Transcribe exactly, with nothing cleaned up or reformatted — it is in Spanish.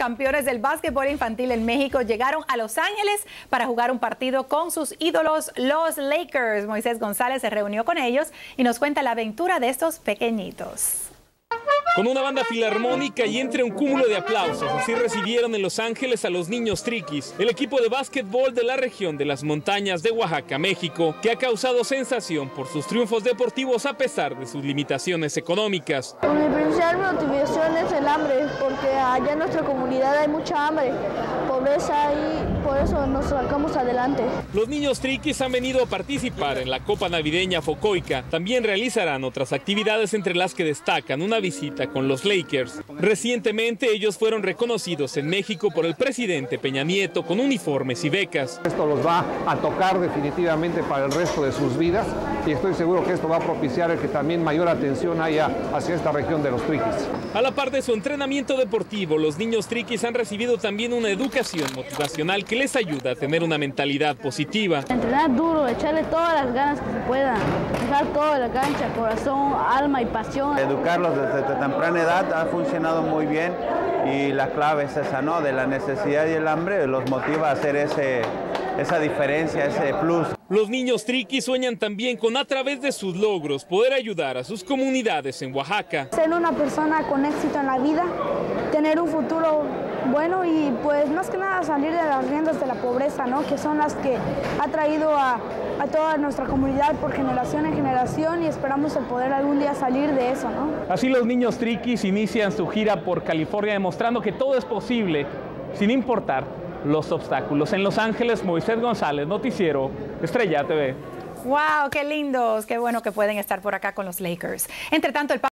campeones del básquetbol infantil en México llegaron a Los Ángeles para jugar un partido con sus ídolos, los Lakers. Moisés González se reunió con ellos y nos cuenta la aventura de estos pequeñitos. Con una banda filarmónica y entre un cúmulo de aplausos, así recibieron en Los Ángeles a los niños Triquis, el equipo de básquetbol de la región de las montañas de Oaxaca, México, que ha causado sensación por sus triunfos deportivos a pesar de sus limitaciones económicas. Mi principal motivación es el hambre, porque allá en nuestra comunidad hay mucha hambre, pobreza, y por eso nos sacamos adelante. Los niños Triquis han venido a participar en la Copa Navideña Focoica. También realizarán otras actividades, entre las que destacan una visita con los Lakers. Recientemente ellos fueron reconocidos en México por el presidente Peña Nieto con uniformes y becas. Esto los va a tocar definitivamente para el resto de sus vidas y estoy seguro que esto va a propiciar el que también mayor atención haya hacia esta región de los Triquis. A la par de su entrenamiento deportivo, los niños Triquis han recibido también una educación motivacional que les ayuda a tener una mentalidad positiva. Entrenar duro, echarle todas las ganas que se puedan, dejar todo en la cancha, corazón, alma y pasión. Educarlos desde temprana edad ha funcionado muy bien y la clave es esa, ¿no? De la necesidad y el hambre los motiva a hacer ese, esa diferencia, ese plus. Los niños Triquis sueñan también con, a través de sus logros, poder ayudar a sus comunidades en Oaxaca. Ser una persona con éxito en la vida, tener un futuro bueno y pues más que nada salir de las riendas de la pobreza, ¿no? Que son las que ha traído a, a toda nuestra comunidad por generación en generación y esperamos el poder algún día salir de eso, ¿no? Así los niños Triquis inician su gira por California demostrando que todo es posible sin importar los obstáculos. En Los Ángeles, Moisés González, Noticiero Estrella T V. ¡Wow! ¡Qué lindos! ¡Qué bueno que pueden estar por acá con los Lakers! Entre tanto, el